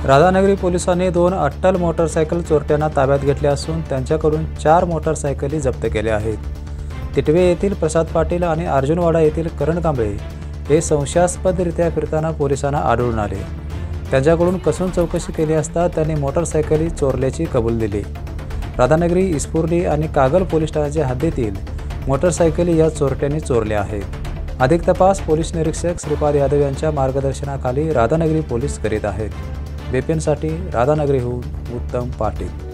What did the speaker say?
राधानगरी पोलिसांनी 2 अट्टल मोटरसायकल चोरट्यांना ताब्यात घेतले असून त्यांच्याकडून 4 मोटरसायकली जप्त केल्या आहेत। तिटवे येथील प्रसाद पाटील आणि अर्जुनवाडा येथील करण कांबळे हे संशयास्पदरित्या फिरताना पोलिसांना आढळून आले। त्यांच्याकडून कसून चौकशी केली असता त्यांनी मोटरसायकली चोरल्याची कबूल दिली। राधानगरी, इस्पुर्ली आणि कागल पोलीस ठाण्याच्या हद्दीतील मोटरसायकली या चोरट्यांनी चोरल्या आहेत। अधिक तपास पोलीस निरीक्षक श्रीपाद यादव यांच्या मार्गदर्शनाखाली राधानगरी पोलीस करीत आहेत। BPN साठी राधानगरीहून उत्तम पाटील।